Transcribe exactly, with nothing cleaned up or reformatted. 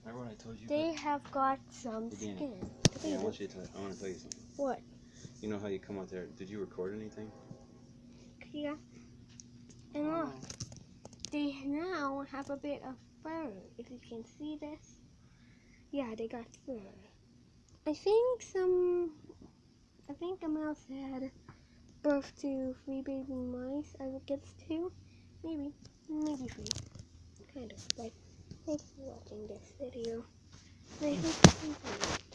Remember when I told you? They have got some Again. skin. Yeah, I want you to. I want to tell you something. What? You know how you come out there? Did you record anything? Yeah. And look, they now have a bit of fur. If you can see this. Yeah, they got fur. I think some. I think the mouse had birth to three baby mice. I would guess two. Maybe. Maybe three. Kind of. Like, thanks for watching this video. I hope you enjoyed it.